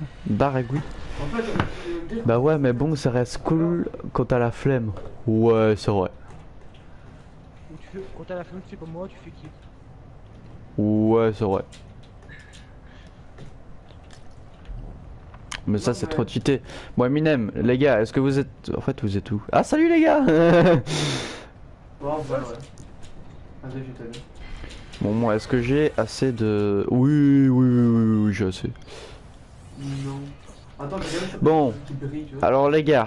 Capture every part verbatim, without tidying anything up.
Baragouille. En fait, euh, Bah ouais, mais bon, ça reste cool quand t'as la flemme. Ouais, c'est vrai. Ou tu fais, quand t'as la flemme, tu fais comme moi, tu fais qui? Ouais, c'est vrai. Mais ça, Ouais, c'est ouais. trop cheaté. Bon, Eminem, les gars, est-ce que vous êtes. En fait, vous êtes où? Ah, salut les gars. bon, voilà, ouais. Vas-y, je t'aide. Bon, moi, est-ce que j'ai assez de. Oui, oui, oui, oui, oui, j'ai assez. Non. Attends, j'ai quand même Bon, qui brille, tu vois. alors les gars,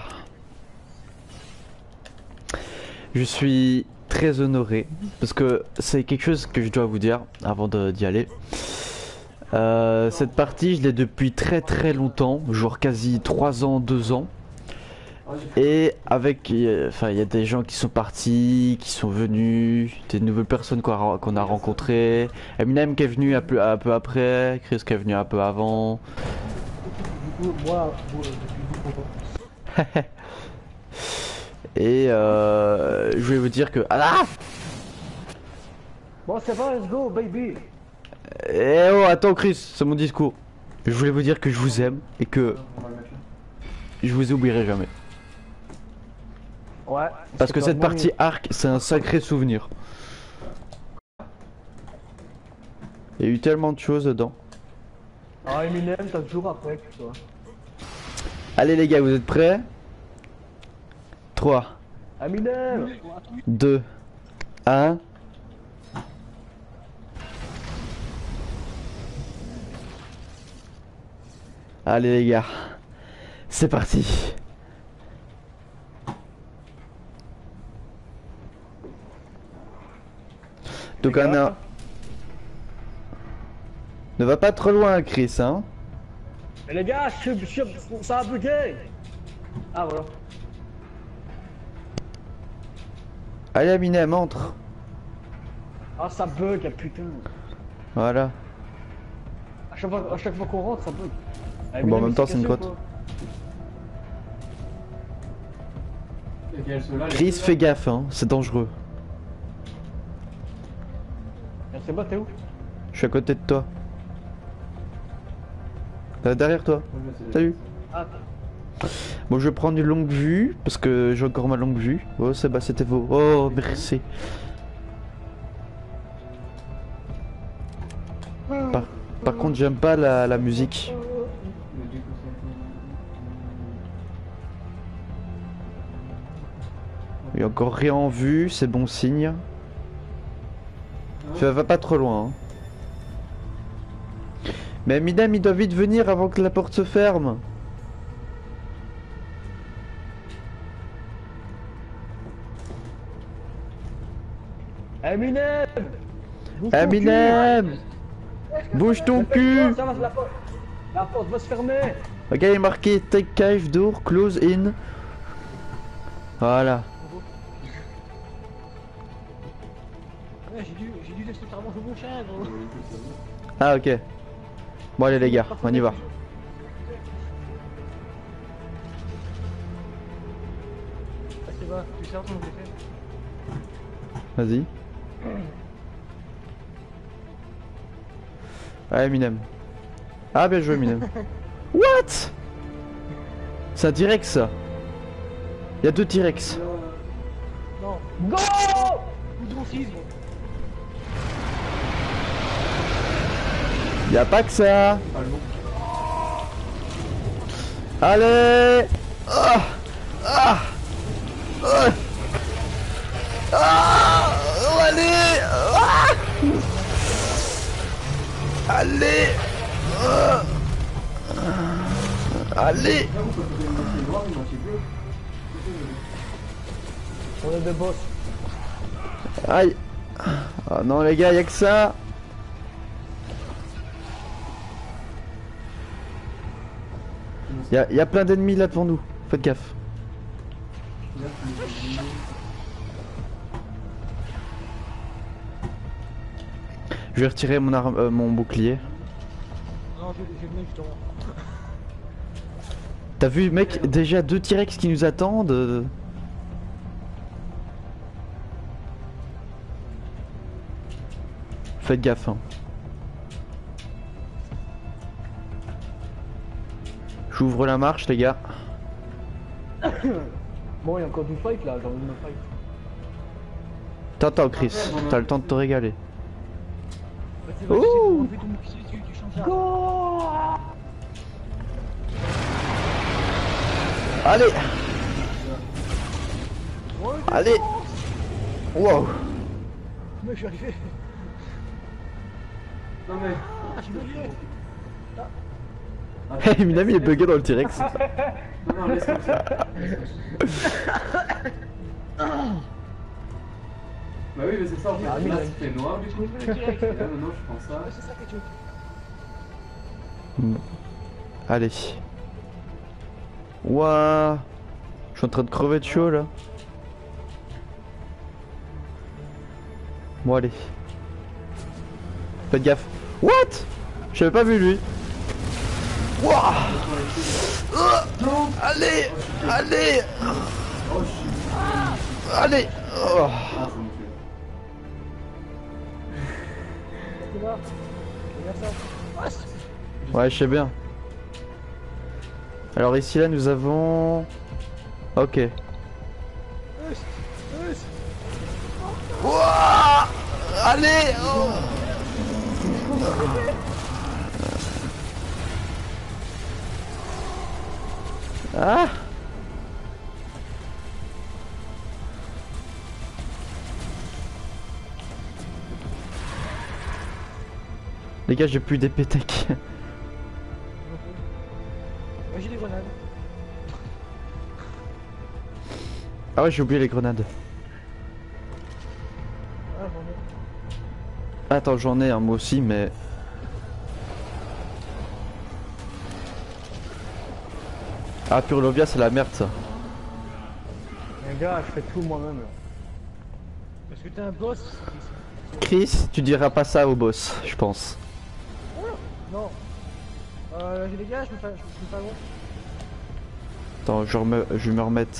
je suis très honoré parce que c'est quelque chose que je dois vous dire avant de- d'y aller. Euh, cette partie, je l'ai depuis très très longtemps, genre quasi trois ans, deux ans. Ah, j'ai fait- Et avec, euh, enfin, il y a des gens qui sont partis, qui sont venus, des nouvelles personnes qu'on a, qu'on a rencontrées. Eminem qui est venu un peu, un peu après, Chris qui est venu un peu avant. Du coup, moi, moi, je suis beaucoup content. Et euh, je voulais vous dire que... Ah! Bon, c'est bon, let's go, baby. Eh oh, attends Chris, c'est mon discours. Je voulais vous dire que je vous aime et que On va le mettre là. je vous oublierai jamais. Ouais. Parce que cette partie arc, c'est un sacré souvenir. Il y a eu tellement de choses dedans. Ah, Eminem, t'as toujours après, toi. Allez les gars, vous êtes prêts? trois, Eminem. deux, un. Allez les gars, c'est parti. Donc on a... Ne va pas trop loin Chris, hein. Mais les gars, je suis, je suis, ça a bugué. Ah, voilà. Allez Eminem, entre. Ah, ça bug, ah, putain. Voilà. À chaque fois, à chaque fois qu'on rentre, ça bug. Ah, Bon, en Eminem, même il temps, s'est c'est une cassé ou grotte. quoi? Lesquels, ceux-là, les Chris, ceux-là fais gaffe, hein, c'est dangereux. Eh, c'est bon, t'es où? Je suis à côté de toi. Euh, derrière toi. Ouais, mais c'est- Salut. Ah, Bon, je vais prendre une longue vue parce que j'ai encore ma longue vue. Oh, c'est bah, c'était beau. Oh, merci. Par, par contre, j'aime pas la, la musique. Mais du coup, Il y a encore rien en vue, c'est bon signe. c'est- Ça va pas trop loin. Hein. Mais Eminem, il doit vite venir avant que la porte se ferme. Eminem. Bouge ton Eminem, bouge cul. ton Mais fais cul. quoi, ça va, la porte. La porte va se fermer. Ok, il est marqué take cave door, close in. Voilà. Ouais, j'ai dû, j'ai dû laisser carrément jouer mon chien, gros. Ah, ok. Bon, allez, les gars, on y va. Ah, c'est bon, tu sais comment je l'ai fait. Vas-y. Ah, Eminem. Ah, bien joué, Eminem. What? C'est un T-Rex, ça. Il y a deux T-Rex. Non. Go! Goudron six, gros. Y a pas que ça. Ah, le bon. Allez. Ah. Ah. Ah. Ah. Oh, allez. Ah. Allez. Ah. Allez. Là, vous, quand vous avez moitié noir, une moitié bleue. On est des boss. Aïe. Ah non les gars, y'a que ça. Y'a y a plein d'ennemis là devant nous. Faites gaffe. Là, tu les as mis. Je vais retirer mon arme, euh, mon bouclier. Non, je, je venais justement. T'as vu mec, déjà deux T-Rex qui nous attendent. euh. Faites gaffe hein. J'ouvre la marche, les gars. Bon, il y a encore du fight là, j'ai envie de me fight. T'attends, Chris, t'as le temps de te régaler. Vas-y, vas-y, Ouh. fais ton officier, tu, tu changes ça. Allez, Ouais, allez. Wow. mais je suis arrivé. Non mais. Ah, je suis bugué. Hey, Minami est bugué dans le T-Rex. Non, non, laisse comme ça. Bah oui, mais c'est ça en fait. Ah, mais Là, là, c'était noir du coup. je me direct. Et là, maintenant, je prends ça. Ouais, c'est ça que tu Mm. Allez. Ouah. Je suis en train de crever de chaud là. Bon, allez. Faites gaffe. What? J'avais pas vu lui. Ouah. Non. Allez, allez, Oh, je suis. allez. Oh. Ah, ça me fait. es là. Regarde ça. Ah, c'est- Ouais, je sais bien. Alors ici là nous avons. Ok. Euh, c'est- euh, c'est- Ouah. Allez. Oh. Ah. Les gars, j'ai plus d'épée tech. Moi j'ai des grenades. Ah ouais, j'ai oublié les grenades. Ah, j'en ai. Attends, j'en ai un moi aussi, mais. Ah, Purlovia, c'est la merde ça. Les gars, je fais tout moi-même là. Parce que t'es un boss. Chris, tu diras pas ça au boss, je pense. Non. Euh, j'ai les gars, je me fais, je me fais loin. Attends, je, remets- je vais me remettre.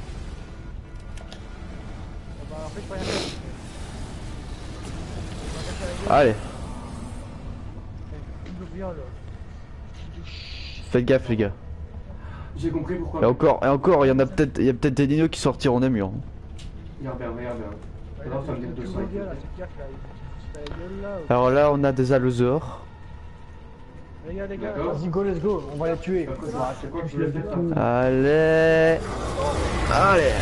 Oh, bah, en fait, je peux rien faire. On va casser la gueule. Allez, Il me vient là. faites gaffe les gars. J'ai compris pourquoi. Et encore, et encore, il y en a peut-être, il y a peut-être des dinos qui sortiront des murs. Regarde bien, regarde bien. Ouais, Alors, ça me il y a dit tout deux le cents. gars, là, c'est clair qu'il a- il se fait la gueule là. Alors là, on a des allosaures. Les gars, les gars, D'accord. vas-y, go, let's go, on va les tuer. Après ça, Bah, c'est quoi que je tu veux les ai faire tous. Allez, allez.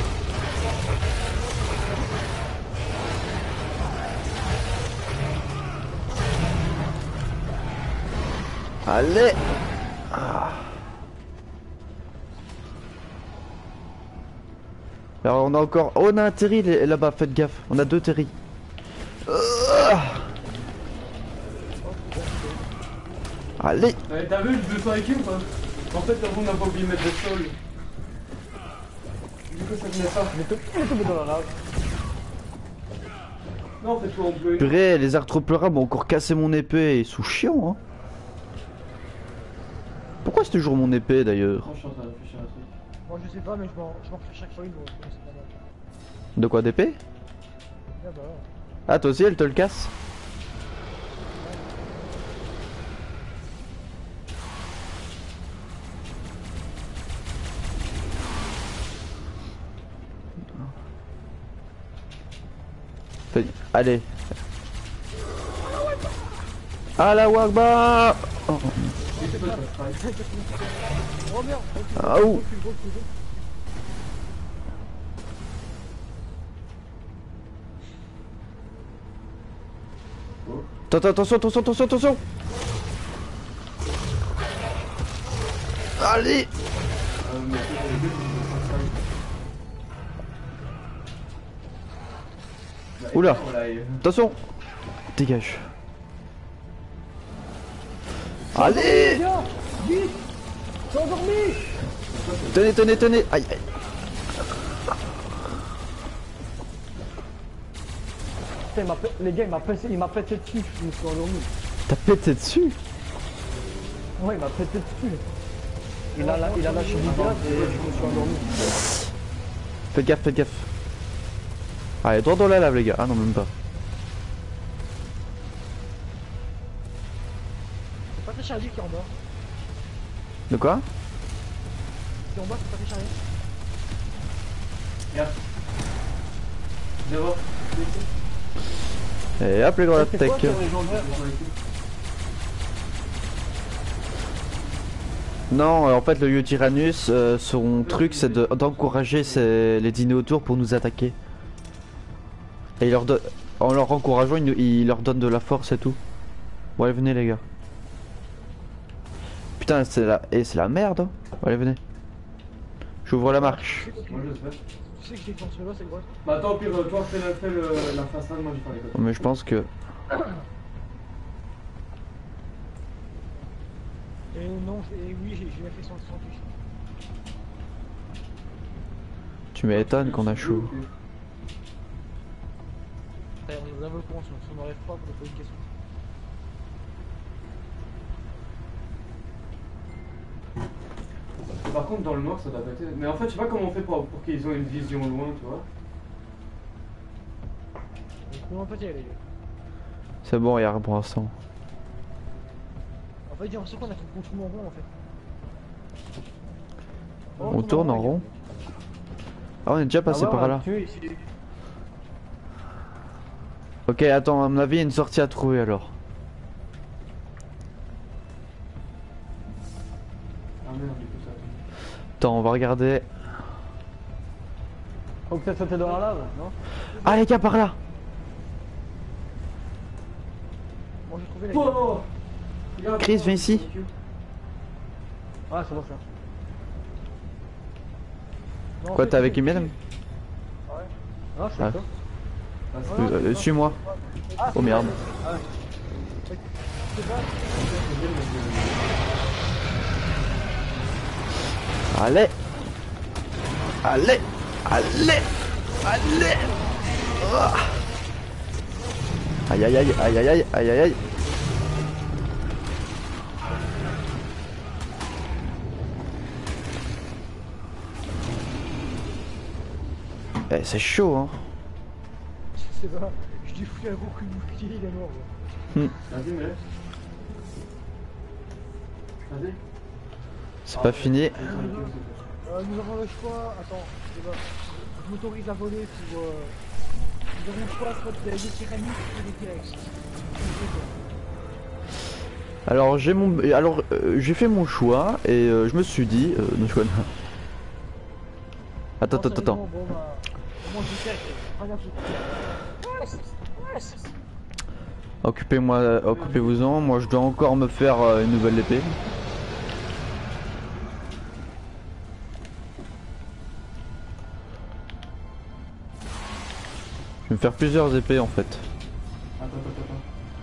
Allez. Ah. Alors on a encore... Oh, on a un Terry là- là-bas, faites gaffe. On a deux Terry. Ah. Allez. Ouais, t'as vu le deux cents I Q ou pas? En fait, on n'a pas oublié de mettre le sol. Du coup, ça venait pas. Mais tout il est tombé dans la lave. Non, en fait, toi, on peut. Purée, les arthropleuras m'ont encore cassé mon épée. Ils sont chiants, hein. Pourquoi c'est toujours mon épée d'ailleurs? Non, je suis en train de réfléchir à un truc. Moi je sais pas, mais je m'en je m'en fais chaque fois une, gros. C'est pas mal. De quoi d'épée? Ah bah ouais. Ah, toi aussi elle te le casse? Fais- Allez. Ah la Wagba. Oh. Et c'est pas ça travaille. Oh merde. Ah ouh. Recule, recule, recule. Attends, attention, attention, attention, attention. Allez. Euh, mais c'est pour les deux, ça travaille. Bah, Oula. on l'a eu. Attention. Dégage. Allez. Viens, vite. T'es endormi. Tenez, tenez, tenez. Aïe, aïe. Putain, il m'a pe- les gars, il m'a pété, il m'a pété dessus, je me suis endormi. T'as pété dessus? Ouais, il m'a pété dessus. Il a, la- il a lâché du gaz et je me suis endormi. Faites gaffe, faites gaffe. Allez, droit dans la lave, les gars. Ah non, même pas. C'est pas très Charlie qui est en bas. De quoi? C'est en bas, c'est pas fait charrier. Regarde. Devant. Et hop les gros C'est tech. quoi, sur les gens verts? Non, euh, en fait le Yotyrannus, euh, son truc c'est de- d'encourager ces- les dîners autour pour nous attaquer. Et il leur donne, en leur encourageant, il, nous- il leur donne de la force et tout. Bon allez venez les gars. Putain c'est la, et c'est la merde. Hein. Bon, allez venez. J'ouvre la marche. Moi je le fais. Tu sais que je défends sur là, c'est quoi? Bah attends, au pire, toi fais, le, fais le, la façade, moi je vais faire les côtés. Mais je pense que Et non, et oui, j'ai j'ai fait sans sans touche. tu m'étonnes qu'on a chaud. Allez, on nous a le courant, si on n'arrive pas, on a pas une question. Par contre, dans le noir, ça doit pas être. Mais en fait, je sais pas comment on fait pour, pour qu'ils aient une vision loin, tu vois. Comment peut-il aller? C'est bon, y'a rien pour l'instant. En fait, j'ai l'impression qu'on a fait qu'on tourne en rond en fait. On tourne en rond. Ah on est déjà passé par là. Ok attends, à mon avis il y a une sortie à trouver alors. Ah merde, du coup ça. Attends on va regarder. Faut que ça saute dans la lave, non? Ah les gars par là. Bon, j'ai trouvé la Oh Regarde, Chris, viens ici. Ah, c'est bon ça. Non, en Quoi fait, t'es avec c'est- Imen? Ouais. Non, je suis Ah. avec toi. Ah, c'est- Ah, non, Euh, c'est Suis-moi. Ah, Oh merde. Ah ouais. C'est pas. Allez. Allez. Allez. Allez. Ah. Aïe aïe aïe aïe aïe aïe aïe aïe aïe. Eh, c'est chaud hein. Je sais pas. Je lui fous un gros coup de bouclier, il est mort. Hmm. Vas-y, mais laisse. Vas-y. C'est pas fini. Euh, nous avons le choix. Attends, je sais pas. Je m'autorise à voler pour. Euh... Nous avons le choix soit de la tyrannie ou des T-Rex. Alors j'ai mon, alors euh, j'ai fait mon choix et euh, je me suis dit, euh, no choix. Attends attends attends. Bon, bah. Moi, je sais. Regarde tout. Occupez-moi, occupez-vous-en. Moi, je dois encore me faire euh, une nouvelle épée. Je vais me faire plusieurs épées en fait. Attends, attends, attends.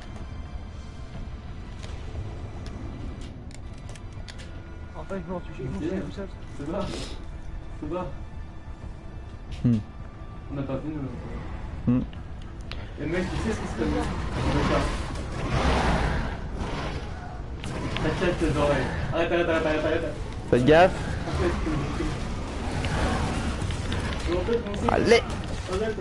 En fait, je m'en suis je m'en suis tout seul. C'est bas. C'est bas. Hmm. On n'a pas vu nous. Hmm. Et le mec, tu sais ce qui se passe? T'inquiète tes oreilles. Arrête, arrête, arrête, arrête, arrête. Faites gaffe. Allez. Arrête, arrête.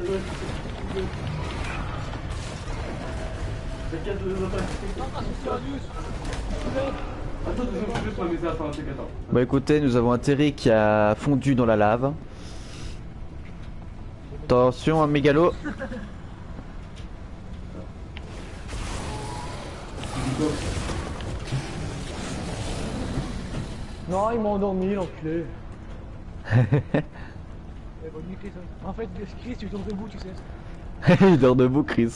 T'inquiète, je vais pas. Attends, je vais juste m'amuser à faire un truc, attends. Bah écoutez, nous avons un Terry qui a fondu dans la lave. Attention, un mégalo. Non, il m'a endormi, l'enculé. Eh, bonne nuit, Chris. En fait, Chris, tu tournes debout, tu sais. Il dort debout, Chris.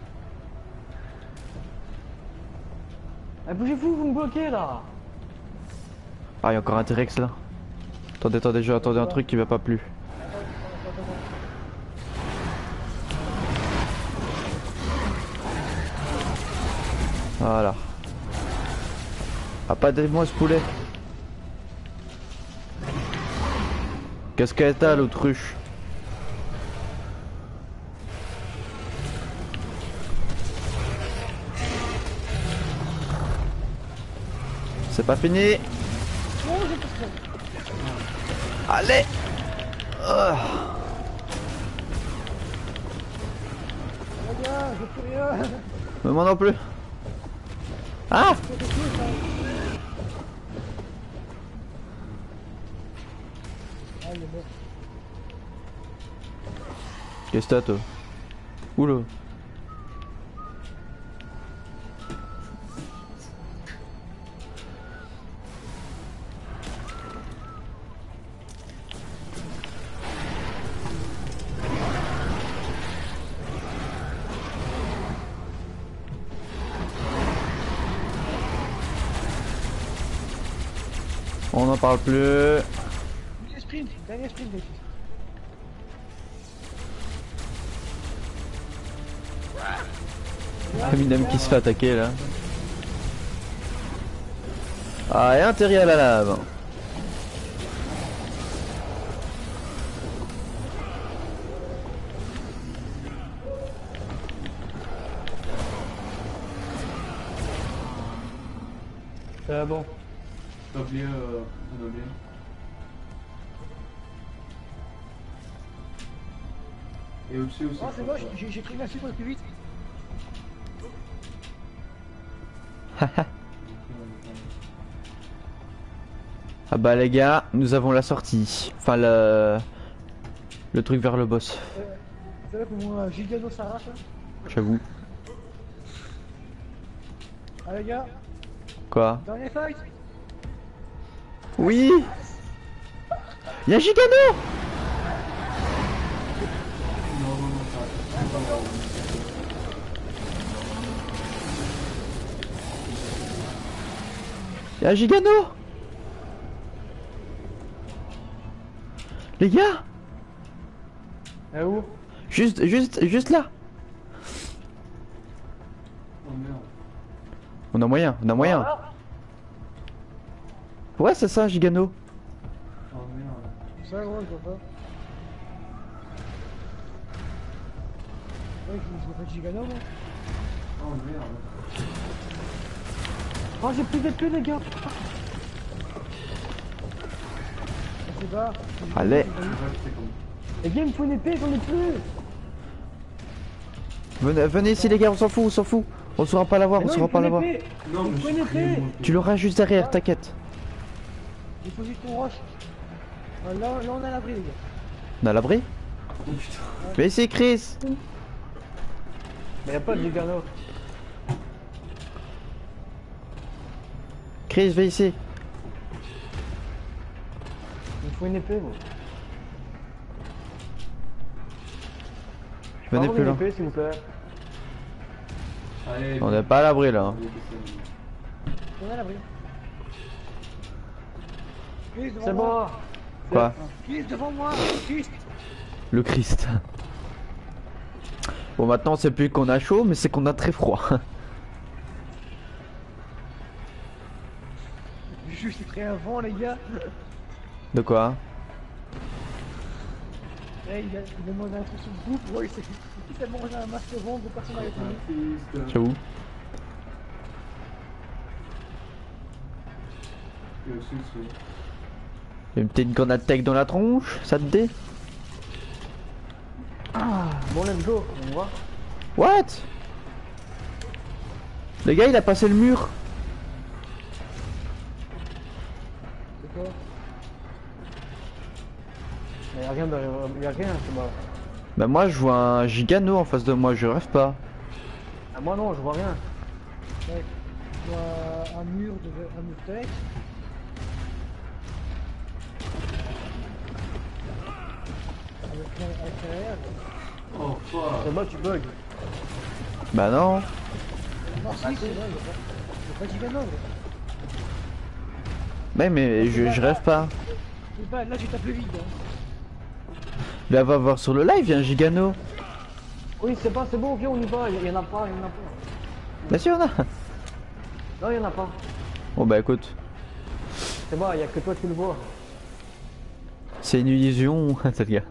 Eh, bougez-vous, vous me bloquez là. Ah, il y a encore un T-Rex là. Attendez, attendez, je vais attendre un truc qui va pas plus. Voilà. Ah, pas d'aide-moi ce poulet. Qu'est-ce qu'elle t'a l'autruche? C'est pas fini. Allez. Ah. Regarde, je fais rien. Mais moi non plus. Ah. Ah, il est mort. Qu'est-ce que t'as toi? Oula. On n'en parle plus. Dernier sprint, dernier sprint, les filles. Eminem qui se fait attaquer là. Ah, et intérêt à la lave. C'est bon. T'as oublié, euh, on a oublié. Et au-dessus aussi. Oh, c'est moche, j'ai j'ai pris la suite le plus vite. Ah bah les gars, nous avons la sortie. Enfin le... Le truc vers le boss. Euh, c'est là que mon Gigano s'arrache. Hein. J'avoue. Ah les gars, Quoi? dernier fight. Oui. Y'a Gigano. Non, non, non, ça. Y'a Gigano. Les gars, Et où? juste, juste, juste là. Oh merde. On a moyen, on a moyen. Ouais, c'est ça, Gigano. Oh merde. Ça gros, je vois pas. Ouais, je vois pas de Gigano moi. Oh merde. Oh, j'ai plus d'épée, les gars. On se bat. Allez. Je sais pas, c'est comme. Les gars, il me faut une épée, j'en ai plus. Venez, venez ici les gars, on s'en fout, on s'en fout. On saura pas l'avoir, on Mais non, saura il me pas faut l'avoir. une épée. Non, Il mais me faut je une suis épée. Tu l'auras juste derrière, t'inquiète. Il faut juste qu'on rush. Ah, Là, là on a l'abri les gars. On a l'abri. Oh putain. Mais ici Chris. Mais y'a pas de Gigano. Chris, viens ici. Il me faut une épée, moi. Venez Avoir plus une loin. épée, s'il vous plaît. Allez. On n'est pas à l'abri là. On a l'abri. Chris devant C'est moi. bon. Quoi? Chris devant moi. Chris. Le Christ. Bon maintenant c'est plus qu'on a chaud mais c'est qu'on a très froid. Juste pris un vent les gars. De quoi? Eh, il a, il a mangé un truc sur le groupe. Ouais, il s'est il s'est mangé un masque de vent de personne n'avait connu. J'avoue. Et aussi, c'est. Une petite grenade tech dans la tronche, ça te dit? Ah, bon, let's go. On va. What? Le gars il a passé le mur. C'est quoi? Mais y'a rien derrière. Y'a rien, c'est bon. Bah moi je vois un Gigano en face de moi, je rêve pas. Ah, moi non, je vois rien. Ouais. Je vois un mur de un mur tech. Avec un avec derrière. Oh fuck. C'est bon, tu bugs. Bah non. Non, si, c'est vrai, il y a pas- il y a pas de Gigano. gros. Mais mais je, je rêve pas. C'est pas, là tu tapes le vide. Hein. Là va voir sur le live, il y a un Gigano. Oui, c'est pas, c'est bon, viens, on y va. Y'en a pas, y'en a pas. Bien sûr on a. Non, y'en a pas. Bon bah écoute, C'est bon, y'a que toi qui le vois. c'est une illusion, cette gars.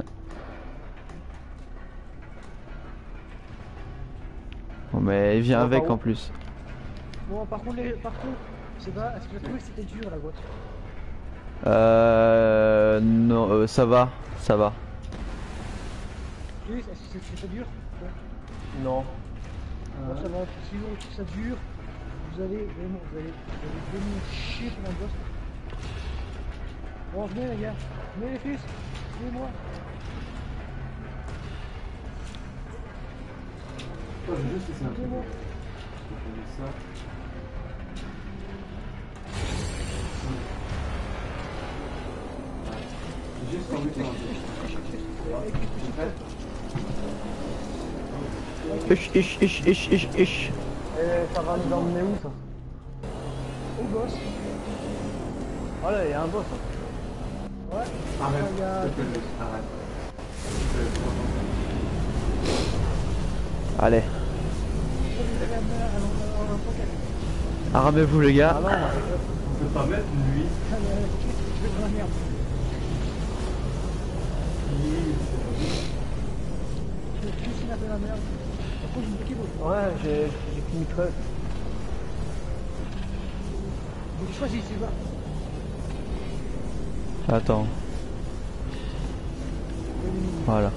Bon mais il vient On va avec par où? en plus. Bon, par contre, les, par contre, c'est pas, est-ce que j'ai trouvé que c'était dur la boîte? Euh... Non, euh, ça va, ça va. Oui, est-ce que c'est- c'était dur? Ouais. Non. Bon, ça va, si vous trouvez ça dur, vous allez vraiment, vous allez, vous allez vraiment chier sur un boss. Bon, venez les gars. Venez les fils. Venez-moi. Oh, j'ai juste laissé un truc. Venez-moi. Je vais ça. J'ai juste envie de Ich, ich, ich, ich, ich, ich. Et ça va nous emmener où ça? Au boss. Allez, il y a un boss. Hein. Ouais. Arrête, Regarde. s'il te plaît, arrête. Allez, La mer, elle en a un pocket. armez-vous les gars. Ah non, On peut pas mettre lui. Ah, mais, je vais dans la merde. Je vais cuisiner un peu la merde. Par contre, j'ai une équipe. ouais, j'ai j'ai fini creux. J'ai choisi, c'est bas. Attends. Voilà.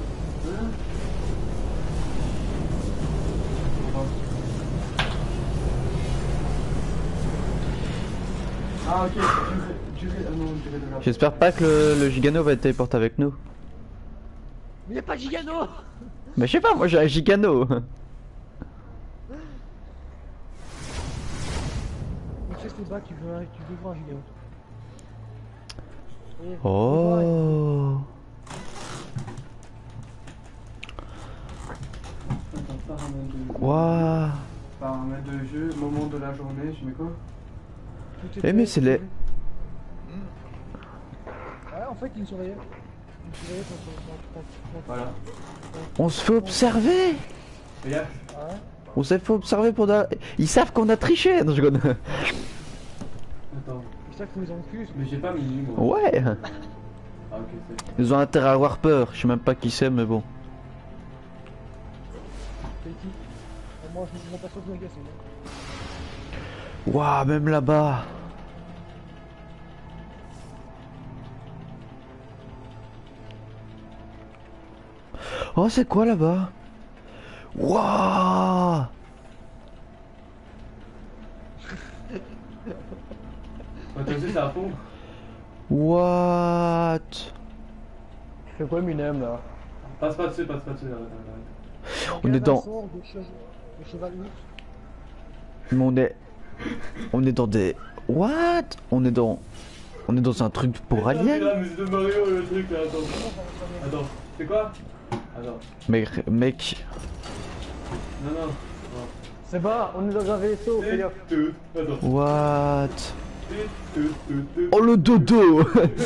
Ah ok, durée, durée, ah non, durée de la... J'espère pas que le, le Gigano va être téléporté avec nous. Mais y'a pas de Gigano. Mais je sais pas, moi j'ai un Gigano. Donc c'est c'est bas, tu veux, tu veux voir un Gigano. Et- Oh. Attends, paramètres de jeu. Waouh. Paramètres de jeu, moment de la journée, je mets quoi? tout Eh, est mais fait, c'est tout les- est fait. Ouais, en fait, il me surveillait. Il me surveillait quand quand- quand- quand- Voilà. On se fait observer. Regarde. Ouais. On s'est fait observer pour... da- Ils savent qu'on a triché. Non, je connais. Attends. C'est ça qu'il faut les enculer. Mais j'ai pas mis moi. Ouais. Ah ok, c'est... Ils ont intérêt à avoir peur. Je sais même pas qui c'est, mais bon. C'est qui? Moi, je me passe au gars, c'est bon. Waouh, même là-bas. Oh, c'est quoi là-bas? Waouh. Ouais, t'as vu, c'est à fond. What? Tu fais quoi, Minem là? Passe pas dessus, passe pas dessus, arrête, arrête, arrête. On est dans... Sort de, che... de cheval ours. Mais on est... On est dans des... What? On est dans... On est dans un truc pour Ah, c'est aliens? la musique de Mario, le truc là, attends. Attends, c'est quoi? Attends. Mais mec... Non, non. non. C'est bas, on est dans un vaisseau, fais gaffe. Tout, attends. What? Tout, tout, tout, tout. Oh le dodo.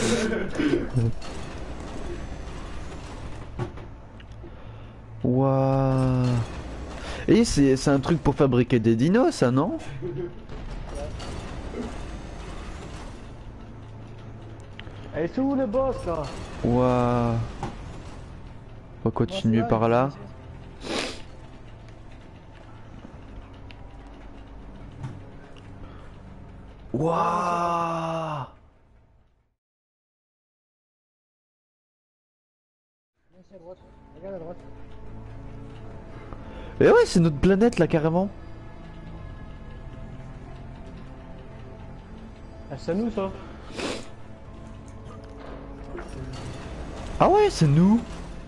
Waouh. Et c'est c'est un truc pour fabriquer des dinos, ça, non? Et c'est où le boss là? Waouh. On va continuer par là. Waouh. Ici à droite. Regarde à droite. Et ouais, c'est notre planète là carrément. Ah, c'est nous ça? Ah ouais, c'est nous.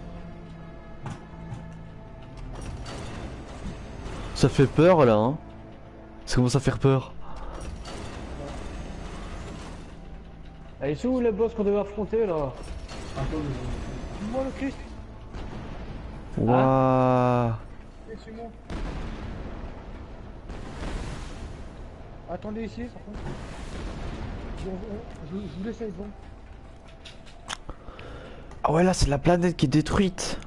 Ça fait peur là, hein. Ça commence à faire peur. Et c'est où le boss qu'on devait affronter là? Attends, Suis-moi le Christ. Waouh. Et suis-moi. Attendez ici, par contre. Je, je, je vous laisse aller devant. Ah ouais, là c'est la planète qui est détruite.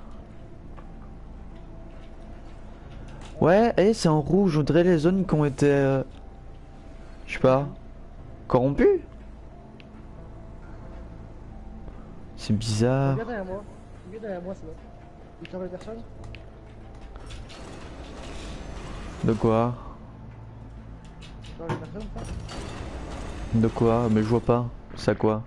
Ouais, et c'est en rouge, on dirait les zones qui ont été... Euh, je sais pas... corrompues. C'est bizarre. Regarde derrière moi. Regarde derrière moi, c'est là. Il travaille personne. De quoi? Il travaille personne, ça. De quoi? Mais je vois pas. C'est à quoi?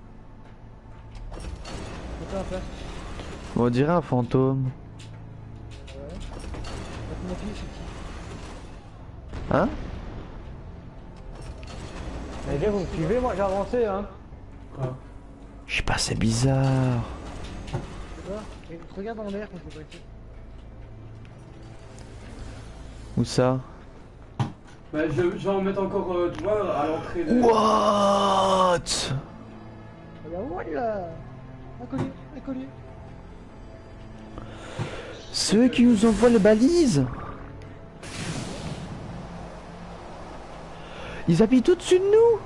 C'est pas la place. On dirait un fantôme. Ouais. Donc, mon fils, c'est qui? Hein? Les gars, vous me suivez, moi j'ai avancé hein. quoi? Je sais pas, c'est bizarre. C'est ça. Et regarde en l'air quand je vais pas ici. Où ça? Bah, je, je vais en mettre encore, euh, tu vois, à l'entrée de. What? Regarde, voilà. Inconnu, inconnu. Ceux qui nous envoient les balises. Ils habitent au-dessus de nous.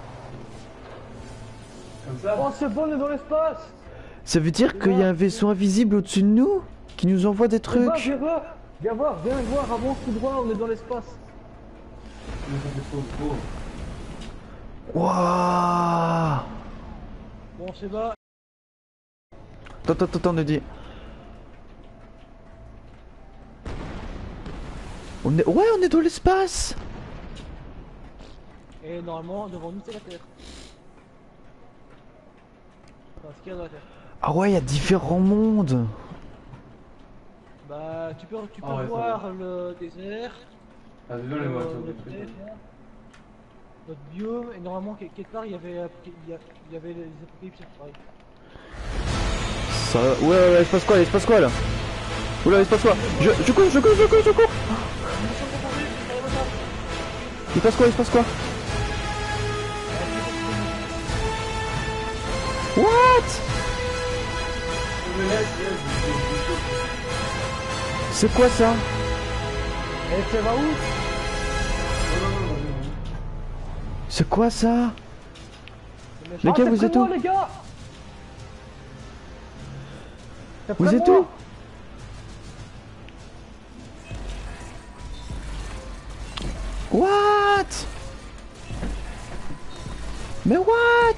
Comme ça. Oh, c'est bon, on est dans l'espace. Ça veut dire qu'il y a un vaisseau invisible au-dessus de nous qui nous envoie des Eh ben, trucs. viens voir, viens voir, viens voir, avance tout droit, on est dans l'espace. Mais ça fait trop gros. Waouh. Bon, c'est bas. Attends, attends, attends, on dit. On est... Ouais, on est dans l'espace. Et normalement, devant nous, c'est la Terre. Enfin, ce qu'il y a dans la Terre. Ah ouais, il y a différents mondes. Bah, tu peux, tu peux Ah ouais, ça voir le désert, Ah, désolé, euh, moi, le ça désert, notre biome, et normalement, quel- quelque part, il y avait, euh, il y a- il y avait les apocalypses, pareil. Ça... Ouais, ouais, ouais, il se passe quoi, il se passe quoi là? Oula, il se passe quoi? Je, je cours, je cours, je cours, je cours. Il se passe quoi, il se passe quoi? What? C'est quoi ça? Et ça va où? C'est quoi ça? Les Ah, gars, c'est vous près êtes de moi, où? les gars. C'est Vous près de êtes moi. où? What? Mais what?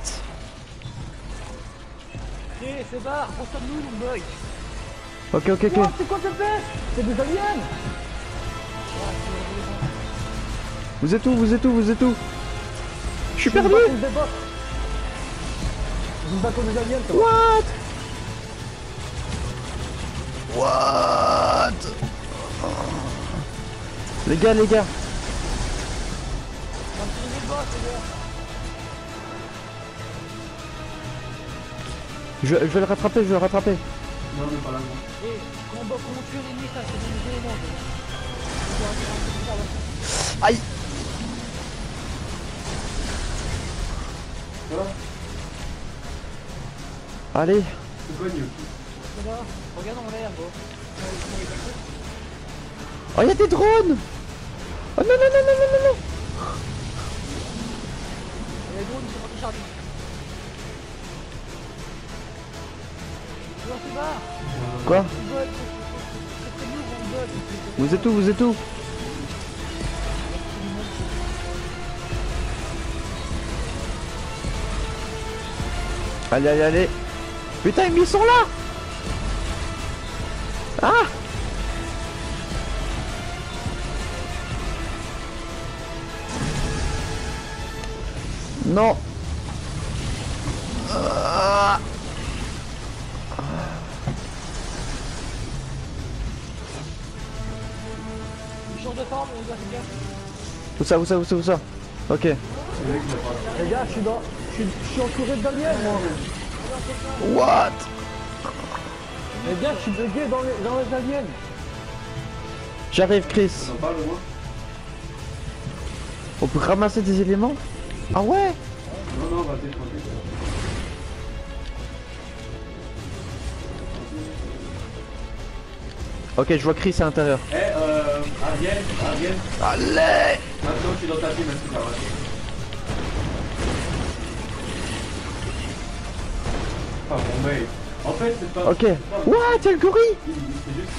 Ok, c'est bas, reçois-nous, mon boy. Ok, ok, ok. Quoi, c'est quoi cette bête? C'est des aliens. Vous êtes où? Vous êtes où? Vous êtes où? Je suis Je me perdu. bats contre des bots. Je me bats contre des aliens, ça va. What? What? Les gars, les gars. Je, je vais le rattraper, je vais le rattraper. Non, mais pas là, non. Et combat, comment tuer l'ennemi, ça, c'est des éléments. Aïe. Voilà. Allez. C'est quoi, Nio? C'est bas, regarde en l'air, gros. Oh, il y a des drones. Oh non, non, non, non, non, non, non. Et les drones, ils sont partis charger. Non, c'est bas. Quoi? On vole, c'est très lourd, on vole. Vous êtes où? Vous êtes où? Allez, allez, allez. Putain, ils sont là. Ah. Non. Ah. Ils changent de forme, on doit se gaffe. Où ça, où ça, où ça, où ça? Ok. Les gars, je suis dans. Je suis, je suis entouré d'aliens, moi. What? Les gars, je suis bugué dans les, dans les aliens. J'arrive, Chris. T'en parles au moins? On peut ramasser des éléments? Ah ouais? Non, non, vas-y, tranquille. Ok, je vois Chris à l'intérieur. Eh, euh, Ariel, Ariel, Allez! maintenant je suis dans ta team, est-ce que t'as raté? Ah, mon mec. En fait, c'est pas. Ok. c'est pas- What? Y'a le gorille! C'est juste.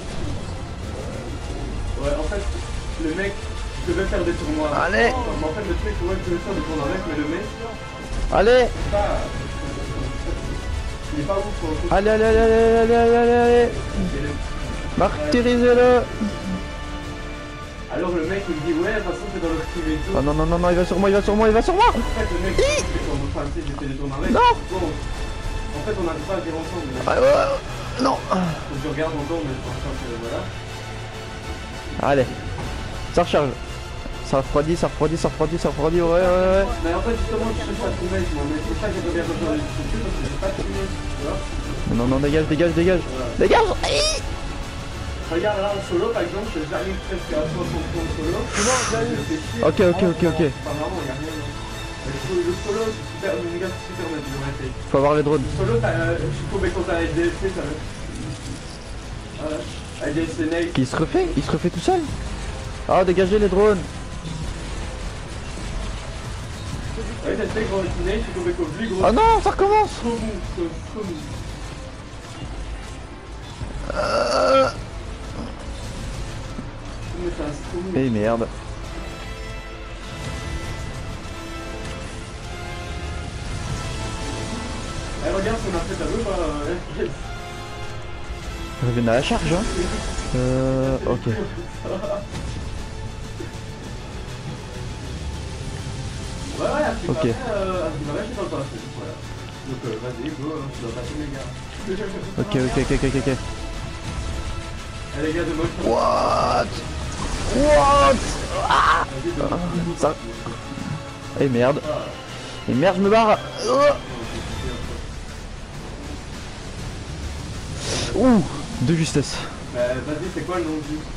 Ouais, en fait, le mec, je devais faire des tournois. Allez. Non, mais en fait, le truc, ouais, je devais faire des tournois avec, mais le mec, Allez! c'est pas. Il est pas ouf pour le coup. Allez, allez, allez, allez, allez, allez, allez! Et le- Martyrisez-le! Alors le mec, il me dit, ouais, de toute façon, c'est dans leur team et tout. Oh non, non, non, non, il va sur moi, il va sur moi, il va sur moi! En fait, le mec, il fait tournois, enfin, tu sais, j'ai fait des tournois avec. Non. Bon, en fait, on n'arrive pas à dire ensemble. Mais... Ah, ouais, ouais, non! Faut que je regarde encore, mais je pense que voilà. Allez, ça recharge. Ça refroidit, ça refroidit, ça refroidit, ça refroidit, ouais, ouais, ouais. Mais en fait, justement, je cherche pas de fumée, moi, mais c'est ça que j'aimerais bien rejoindre les discussions parce que j'ai pas de fumée, tu vois. Non, non, dégage, dégage, dégage. Dégage. Aïe. Regarde là en solo par exemple, j'arrive presque à soixante points en solo. Comment j'arrive? Je fais chier. Ok, ok, ok, ok. Enfin, vraiment, y'a rien. hein. Le le solo, c'est super, le méga c'est super mal, j'aurais fait. Faut avoir les drones. Le solo, t'as, euh, je suis tombé contre un L D L C, ça va. Voilà. L D L C Nate. Qui se refait? Il se refait tout seul? Ah, dégagez les drones. Ouais, t'as fait gros Nate, je suis tombé contre lui, gros. Oh non, ça recommence. Trop mou, trop, trop mou. Euh... Mais c'est un trop mou. Eh merde. Eh, regarde, si on a fait ta deux, bah. euh, Revenez à la charge, hein. Euh... Ok. Ouais, ouais, à ce qui Ok. paraît, euh, à ce qui paraît, je suis dans le passé, voilà. Donc, euh, vas-y, go, hein, tu dois passer, les gars. Ok, ok, ok, ok, ok. Eh, les gars, de moi, je What? What? Vas-y, de moi, Ça... Eh merde. Eh merde, je me barre. Ouh, de justesse. Bah, vas-y, c'est quoi le nom du.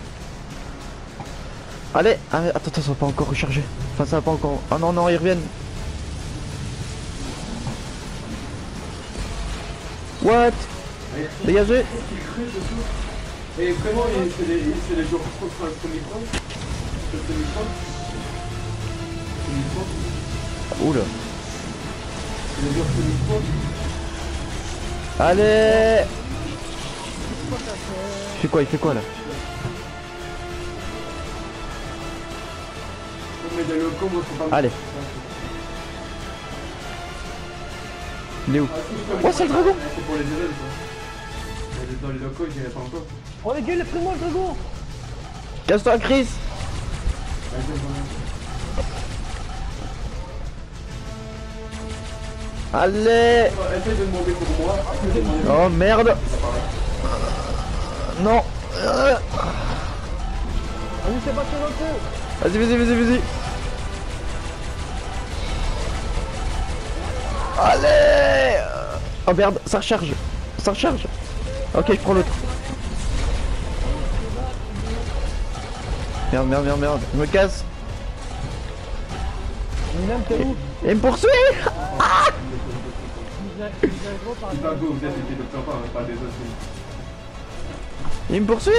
Allez, ah, attends, attends, ça va pas encore recharger. Enfin, ça va pas encore. Ah non, non, ils reviennent. What? Dégagez. Et vraiment, il- c'est les, c'est les jours contre un semi-pro. C'est le semi-pro. Semi-pro. Oula. C'est les jours semi-pro. Allez. Il fait quoi? Il fait quoi là? On met des locaux, moi, faut pas me- Allez. Il est où? Ah, si, je peux Oh, c'est le dragon. me- C'est pour les élèves, ça. Mais dans les locaux, je dirais pas encore. Oh les gars, il est pris moi le dragon. Casse-toi, Chris. Vas-y, voilà. Allez. Euh, Essaye de demander pour moi. Essaye de demander. Oh merde. Non. Euh, On s'est battu un peu. Vas-y, vas-y, vas-y, vas-y. Allez. Oh merde, ça recharge. Ça recharge. Ok, je prends l'autre. Merde, merde, merde, merde. Je me casse. Même t'es où? Et il me poursuit. C'est pas vous, vous êtes des docteurs, pas pas des autres. Il me poursuit.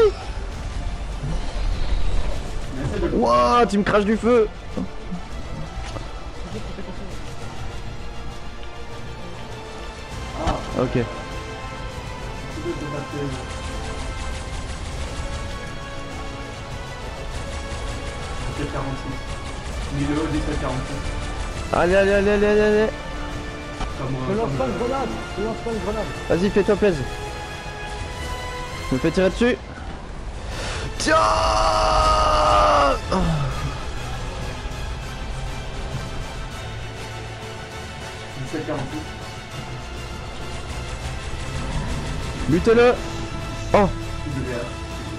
Mais essaye de le What? Il me crache du feu. Ok. de passer. dix-sept quarante-six. mille euros, dix-sept quarante-six. Allez, allez, allez, allez, allez, allez. Comme, Je euh, lance comme, pas une euh, grenade. Je lance pas une grenade. Vas-y, fais-toi plaisir. Je me fais tirer dessus. Tiens. dix-sept quarante-six. Butez-le. Oh. W R.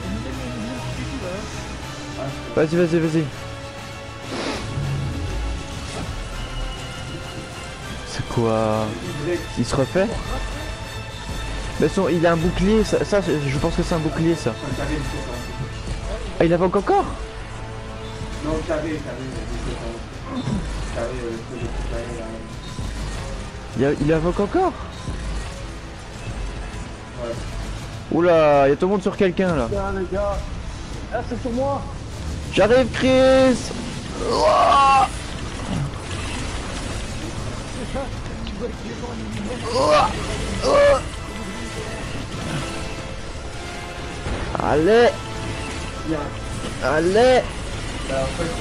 Vas-y, vas-y, vas-y. C'est quoi? Y. Il se refait? Mais son, il a un bouclier, ça, ça, je pense que c'est un bouclier ça. Un carré, dix-sept quarante-six. Ah, il avait encore? Non, carré, carré, dix-sept quarante-six. Carré, euh, c'est le petit carré, là. Il, a, il avait encore? Ouais. Oula, il y a tout le monde sur quelqu'un là. Tiens les gars. Ah c'est sur moi. J'arrive, Chris. Ouah. Ouah. Ouah. Allez. Bien. Allez. Bah, en fait,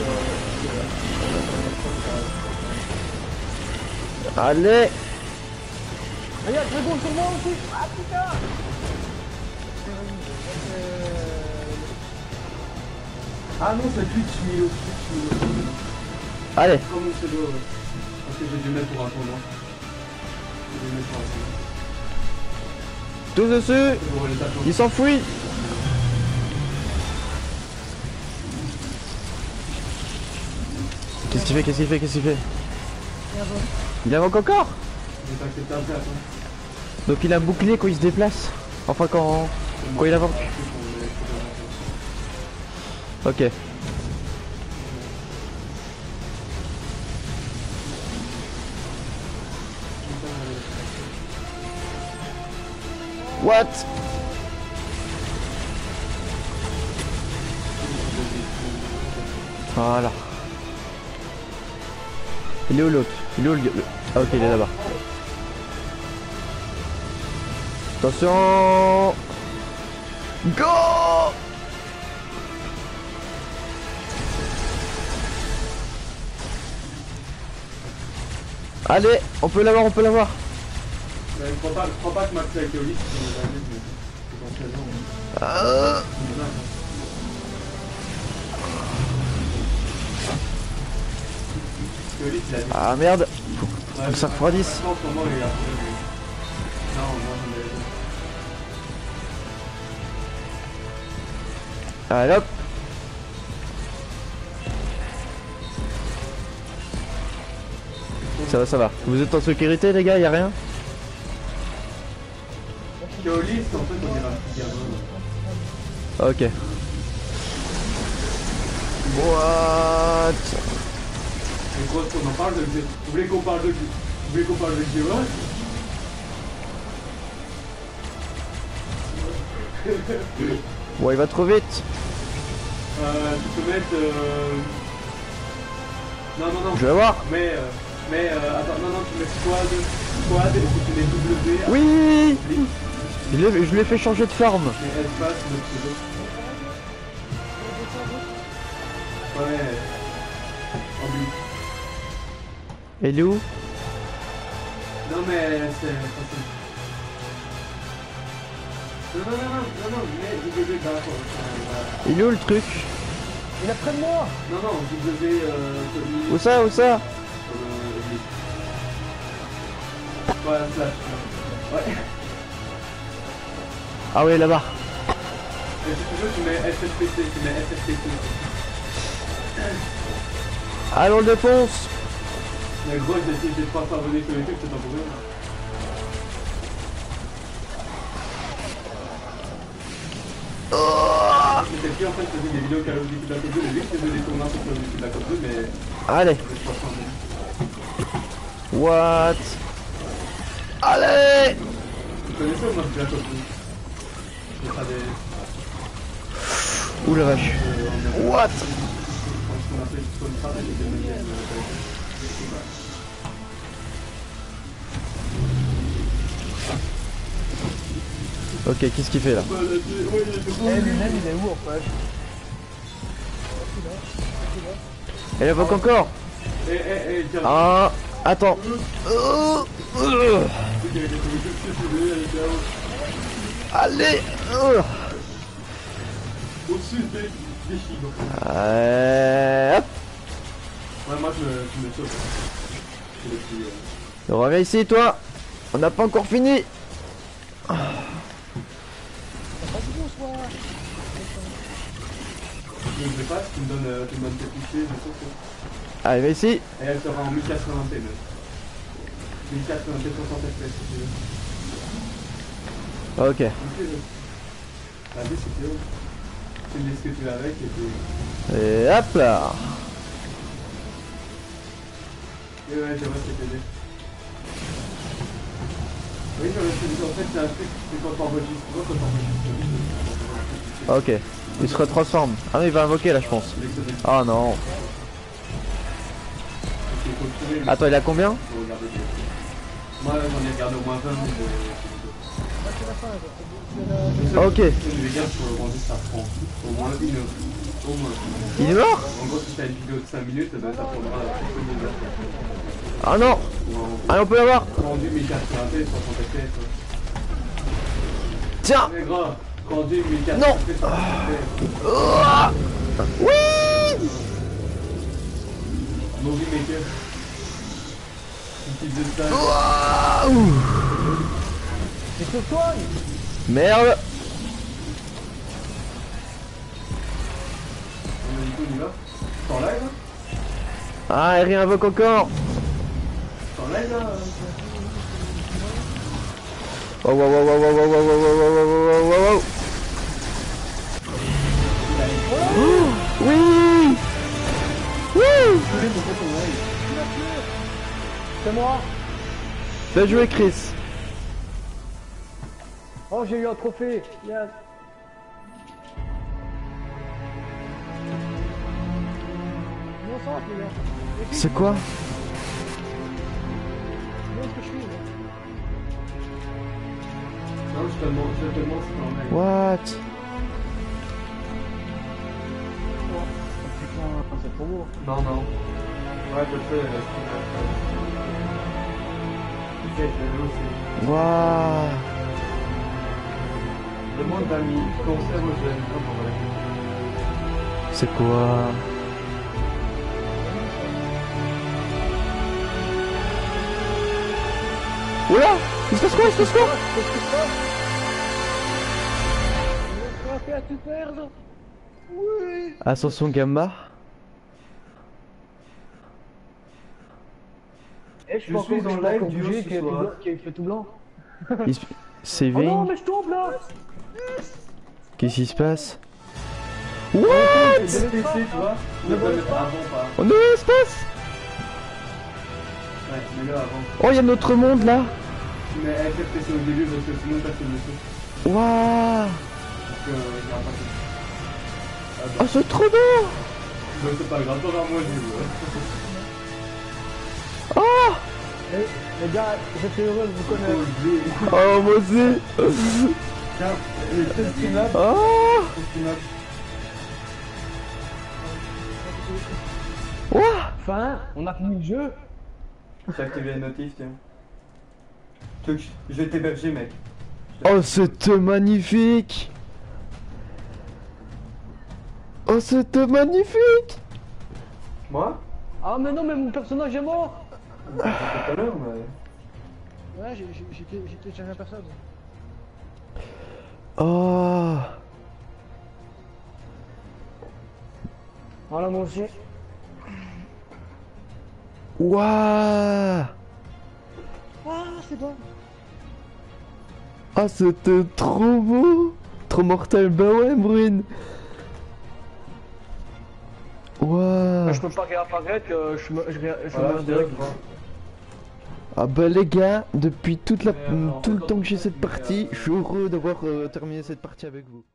euh, Allez. Regarde, dragon sur moi aussi. Ah putain. ah non, c'est Twitch Milo, Twitch Milo. Allez. Comme mon pseudo, euh, parce que j'ai dû mettre pour un tournoi. J'ai dû mettre pour un tournoi. Tous dessus. C'est pour les tapons. Il s'enfuit. Qu'est-ce qu'il fait? Qu'est-ce qu'il fait? Qu'est-ce qu'il fait? Il avance. Il invoque encore? Je vais t'accepter après, attends. Donc il a un bouclier quand il se déplace. Enfin quand, quand il invoque. Ok. What? Voilà. Il est où l'autre? Il est où le... Ah ok, il est là-bas. Attention! Go! Allez, on peut l'avoir, on peut l'avoir. Je crois pas, je crois pas que Max avec Eolis, c'est potentiellement. Euh... Eolis, il a dit. Ah merde. Ouais, Faut que ça refroidisse. Non, pour moi, il a. Non, non, mais. Allez hop. Ça va, ça va. Vous êtes en sécurité les gars, y'a rien? Eolis, en fait, on dirait un petit gamin. Ok. What? Mais gros, on en parle de. Vous voulez qu'on parle de. Vous voulez qu'on parle de Geoff? Bon, il va trop vite. Euh, tu peux mettre. Euh... Non, non, non. Je vais voir. Mais. Euh... Mais. Euh... Attends, non, non, tu mets squad. Squad et tu mets W. Oui. Je l'ai- je l'ai fait changer de forme. Et espace, le pseudo. Ouais. En bleu. Et il est où? Non, mais c'est. Non, non, non, non, non, non, mais W, d'accord. Euh, Il est où le truc? Il est près de moi. non, non, W, euh. Tony, Où ça? Où ça? euh, oui. Ouais, slash. Ouais. Ah oui, là-bas. Et si tu veux, tu mets S F P T, tu mets S F P T. Allons, le défonce. Mais gros, j'ai essayé de pas s'abonner sur YouTube, c'est pas pour rien. Mais c'est qui en fait faisait des vidéos Call of Duty Black Ops deux, mais lui qui faisait des tournages sur Call of Duty Black Ops deux, mais. Allez. c'est pas ça. What? Allez. Tu connaissais au moins Black Ops deux? Je ferai des. Ouh la vache. Euh, What? on a fait du comme ça, et des manières. Ok, qu'est-ce qu'il fait là? Eh, lui-même, il est où en fait? Elle invoque encore. Eh, eh, eh, tiens. Ah, attends. Euh, euh. Allez. Euh. Au-dessus des, des fibres. Euh, hop. Ouais, moi je me, je me chauffe. C'est le petit. Euh... Reviens ici, toi. On n'a pas encore fini. T'as pas dit bonsoir. Je ne sais pas, si tu me donnes, euh, tu me donnes tes fichiers, je sais que. Allez, viens ici. Et elle sera en mille quatre-vingts p même. mille quatre-vingts p soixante F P S si tu veux. Ok. La vie c'est Théo. Tu me dis ce que tu veux avec et puis. Et hop là. Et ouais, je vois ce que t'aider. Oui, j'aurais fait. En fait, c'est un truc, c'est quand t'enregistres. Tu vois, quand t'enregistres. Ok. Il se retransforme. Ah non, il va invoquer là, je pense. Oh non. Attends, il a combien? Moi, j'en ai regardé au moins vingt. Ok. Les gars, sur le rendu, ça prend au moins une heure. Au moins. Il est mort? En gros, si t'as une vidéo de cinq minutes, ben, ça prendra presque deux heures. Ah non. Allez, on peut l'avoir. Rendu mille quatre-vingts p, soixante F P S. Tiens. Mais gras, rendu mille quatre-vingts Non. p, soixante F P S. Ah. Oui. Movie Maker. Une petite de ça. Waouh. C'est que toi. Merde. On a dit qu'on y va. T'es en live? Ah, et réinvoque encore. T'enlèves là. Oh, wow, wow, wow, wow, wow, wow, wow, wow, wow, wow, wow, wow. Oh, oui. Oui. C'est moi. Bien joué, Chris. Oh, j'ai eu un trophée. Yes. Bon sang, les gars. C'est quoi? Où est-ce que je suis là? Non, je te demande, je te demande si t'enlèves. What? Putain, c'est trop beau. Non, non. Ouais, je le fais. euh, je fais, je fais aussi. Waouh. Demande d'amis, conserve aux jeunes. C'est quoi? Oula! Il se passe quoi? Il se passe quoi? Qu'est-ce qui se passe? On a fait à tout perdre. Oui. Ascension Gamma. Eh, Je suis en live du haut ce soir. qui fait tout blanc. Il se... Oh non, Saving. mais je tombe là. Qu'est-ce qui se passe? C'est What? P C, tu vois. Le bon avant pas. On est où l'espace? Ouais, mets-le avant. Oh, il y a notre monde là. Mais elle fait P C au début parce que sinon personne ne sait. Waouh. Parce que euh, il y a pas de- Ah Oh, bah, c'est trop beau. mais c'est pas grave, t'auras moins de jeu. Oh. Eh, les gars, j'étais heureux de vous connaître. Oh, moi aussi. Tiens, les tests finales. Oh. Ouah. Enfin, on a fini le jeu. J'ai activé les notifs, tiens. Tu veux que je- je vais t'héberger, mec. Oh, c'était magnifique. Oh, c'était magnifique. Moi? Ah, mais non, mais mon personnage est mort. Tout à l'heure, mais. Ouais, j'ai j'ai- j'étais j'étais déjà la personne. Oh. Voilà, moi aussi. Waouh. Ah, c'est bon. Ah, c'était trop beau. Trop mortel. Bah ouais, Brune. Waouh. Je peux pas réapparaître, euh, je me je, ré- je Voilà, me je direct. te vois. Ah bah les gars, depuis toute la, Mais, euh, tout le on- temps que j'ai cette mais, partie, euh, je suis heureux d'avoir euh, terminé cette partie avec vous.